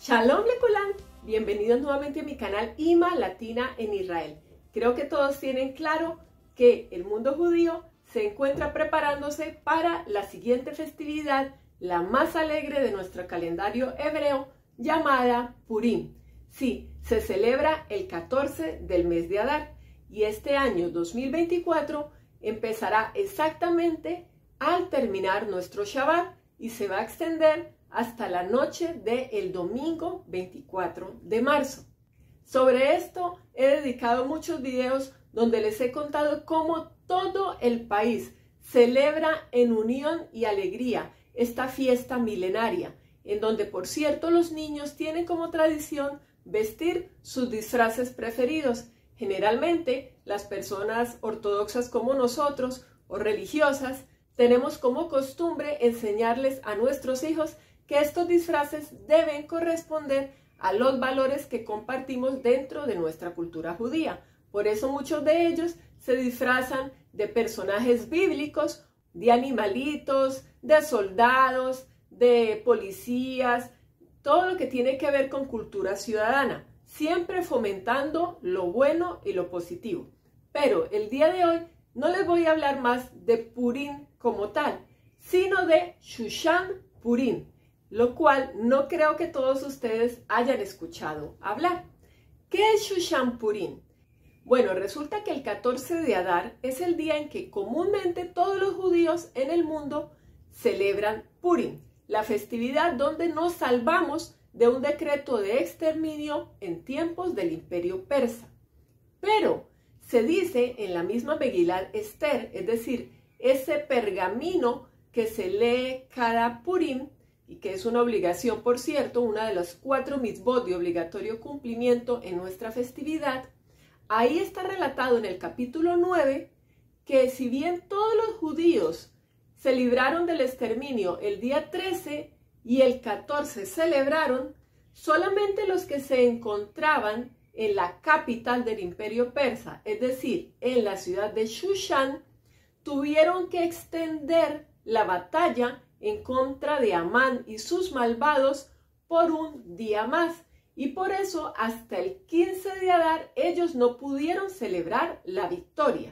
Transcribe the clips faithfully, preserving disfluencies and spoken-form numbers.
Shalom Lekulam, bienvenidos nuevamente a mi canal IMA Latina en Israel. Creo que todos tienen claro que el mundo judío se encuentra preparándose para la siguiente festividad, la más alegre de nuestro calendario hebreo, llamada Purim. Sí, se celebra el catorce del mes de Adar y este año dos mil veinticuatro empezará exactamente al terminar nuestro Shabbat y se va a extender hasta la noche del domingo veinticuatro de marzo. Sobre esto he dedicado muchos videos donde les he contado cómo todo el país celebra en unión y alegría esta fiesta milenaria, en donde por cierto los niños tienen como tradición vestir sus disfraces preferidos. Generalmente las personas ortodoxas como nosotros o religiosas tenemos como costumbre enseñarles a nuestros hijos que estos disfraces deben corresponder a los valores que compartimos dentro de nuestra cultura judía. Por eso muchos de ellos se disfrazan de personajes bíblicos, de animalitos, de soldados, de policías, todo lo que tiene que ver con cultura ciudadana, siempre fomentando lo bueno y lo positivo. Pero el día de hoy no les voy a hablar más de Purim como tal, sino de Shushan Purim, lo cual no creo que todos ustedes hayan escuchado hablar. ¿Qué es Shushan Purim? Bueno, resulta que el catorce de Adar es el día en que comúnmente todos los judíos en el mundo celebran Purim, la festividad donde nos salvamos de un decreto de exterminio en tiempos del Imperio Persa. Pero se dice en la misma Megilat Esther, es decir, ese pergamino que se lee cada Purim, y que es una obligación, por cierto, una de las cuatro mitzvot de obligatorio cumplimiento en nuestra festividad. Ahí está relatado en el capítulo nueve que si bien todos los judíos se libraron del exterminio el día trece y el catorce celebraron, solamente los que se encontraban en la capital del imperio persa, es decir, en la ciudad de Shushan, tuvieron que extender la batalla en contra de Amán y sus malvados por un día más. Y por eso hasta el quince de Adar ellos no pudieron celebrar la victoria.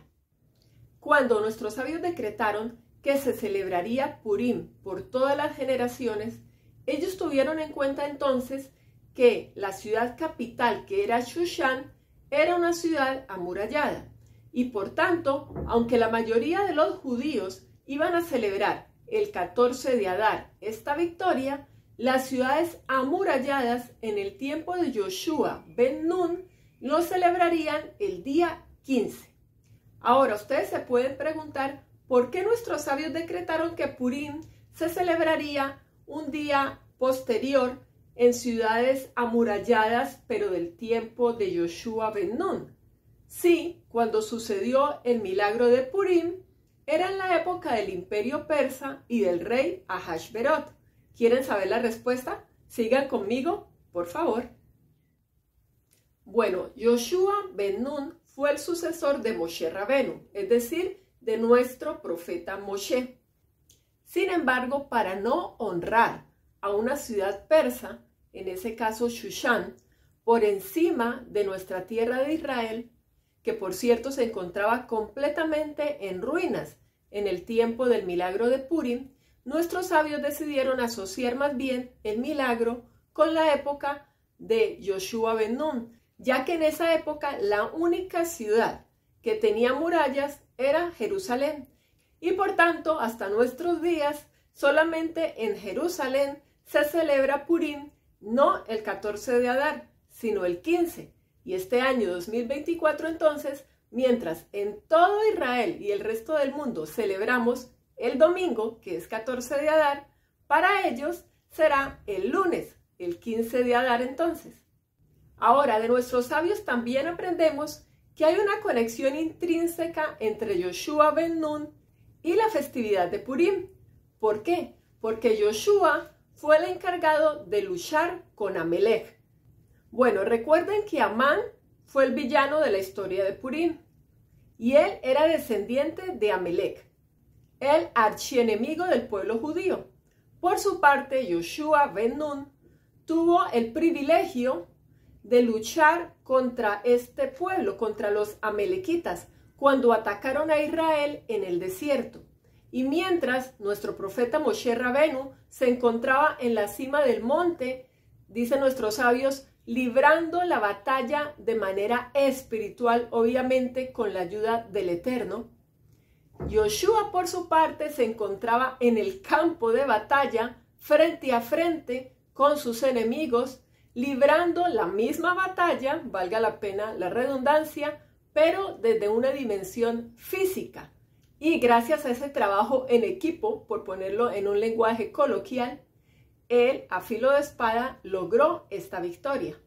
Cuando nuestros sabios decretaron que se celebraría Purim por todas las generaciones, ellos tuvieron en cuenta entonces que la ciudad capital, que era Shushan, era una ciudad amurallada. Y por tanto, aunque la mayoría de los judíos iban a celebrar el catorce de Adar esta victoria, las ciudades amuralladas en el tiempo de Yoshua ben Nun lo celebrarían el día quince. Ahora ustedes se pueden preguntar por qué nuestros sabios decretaron que Purim se celebraría un día posterior en ciudades amuralladas pero del tiempo de Yoshua ben Nun. Sí, cuando sucedió el milagro de Purim era en la época del imperio persa y del rey Ahasverot. ¿Quieren saber la respuesta? Sigan conmigo, por favor. Bueno, Yoshua ben Nun fue el sucesor de Moshe Rabenu, es decir, de nuestro profeta Moshe. Sin embargo, para no honrar a una ciudad persa, en ese caso Shushan, por encima de nuestra tierra de Israel, que por cierto se encontraba completamente en ruinas en el tiempo del milagro de Purim, nuestros sabios decidieron asociar más bien el milagro con la época de Yoshua ben Nun, ya que en esa época la única ciudad que tenía murallas era Jerusalén, y por tanto hasta nuestros días solamente en Jerusalén se celebra Purim, no el catorce de Adar, sino el quince. Y este año dos mil veinticuatro entonces, mientras en todo Israel y el resto del mundo celebramos el domingo, que es catorce de Adar, para ellos será el lunes, el quince de Adar entonces. Ahora, de nuestros sabios también aprendemos que hay una conexión intrínseca entre Yoshua ben Nun y la festividad de Purim. ¿Por qué? Porque Yoshua fue el encargado de luchar con Amelech. Bueno, recuerden que Amán fue el villano de la historia de Purim y él era descendiente de Amelech, el archienemigo del pueblo judío. Por su parte, Yoshua ben Nun tuvo el privilegio de luchar contra este pueblo, contra los amalequitas, cuando atacaron a Israel en el desierto. Y mientras nuestro profeta Moshe Rabenu se encontraba en la cima del monte, dicen nuestros sabios, librando la batalla de manera espiritual, obviamente con la ayuda del Eterno. Yoshua, por su parte, se encontraba en el campo de batalla, frente a frente con sus enemigos, librando la misma batalla, valga la pena la redundancia, pero desde una dimensión física. Y gracias a ese trabajo en equipo, por ponerlo en un lenguaje coloquial, él, a filo de espada, logró esta victoria.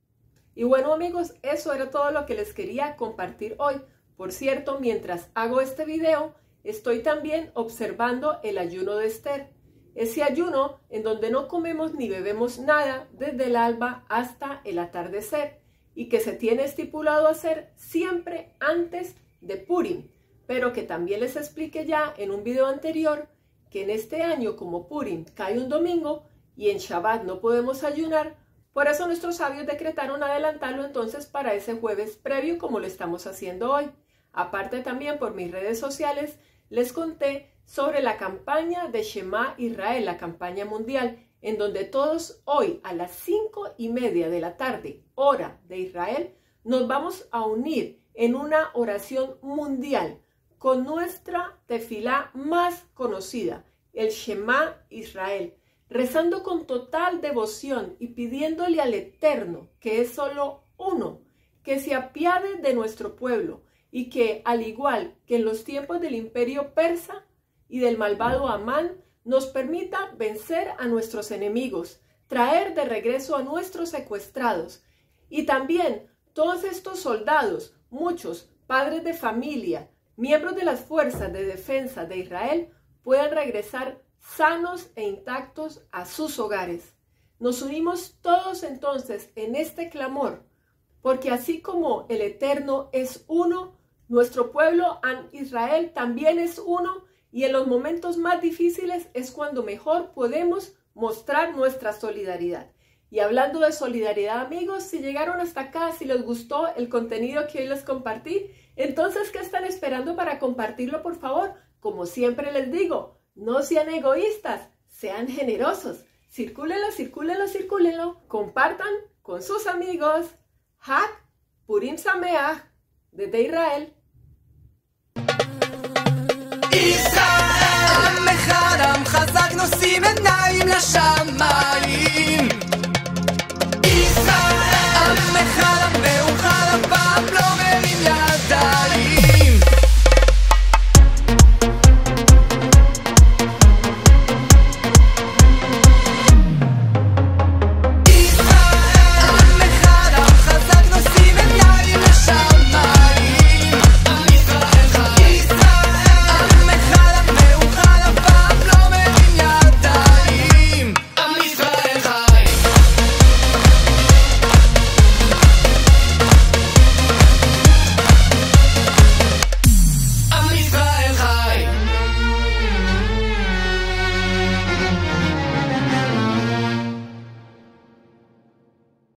Y bueno, amigos, eso era todo lo que les quería compartir hoy. Por cierto, mientras hago este video, estoy también observando el ayuno de Esther. Ese ayuno en donde no comemos ni bebemos nada desde el alba hasta el atardecer y que se tiene estipulado hacer siempre antes de Purim, pero que también les expliqué ya en un video anterior que en este año, como Purim cae un domingo y en Shabbat no podemos ayunar, por eso nuestros sabios decretaron adelantarlo entonces para ese jueves previo, como lo estamos haciendo hoy. Aparte, también por mis redes sociales les conté sobre la campaña de Shema Israel, la campaña mundial, en donde todos hoy a las cinco y media de la tarde, hora de Israel, nos vamos a unir en una oración mundial con nuestra tefilá más conocida, el Shema Israel, rezando con total devoción y pidiéndole al Eterno, que es solo uno, que se apiade de nuestro pueblo y que, al igual que en los tiempos del imperio persa y del malvado Amán, nos permita vencer a nuestros enemigos, traer de regreso a nuestros secuestrados y también todos estos soldados, muchos padres de familia, miembros de las fuerzas de defensa de Israel, puedan regresar sanos e intactos a sus hogares. Nos unimos todos entonces en este clamor, porque así como el Eterno es uno, nuestro pueblo Israel también es uno, y en los momentos más difíciles es cuando mejor podemos mostrar nuestra solidaridad. Y hablando de solidaridad, amigos, si llegaron hasta acá, si les gustó el contenido que hoy les compartí, entonces, ¿qué están esperando para compartirlo, por favor? Como siempre les digo, no sean egoístas, sean generosos. Circúlenlo, circúlenlo, circúlenlo. Compartan con sus amigos. Hag Purim Sameach desde Israel. ישראל, עמך עם חזק נושאים עיניים לשמיים.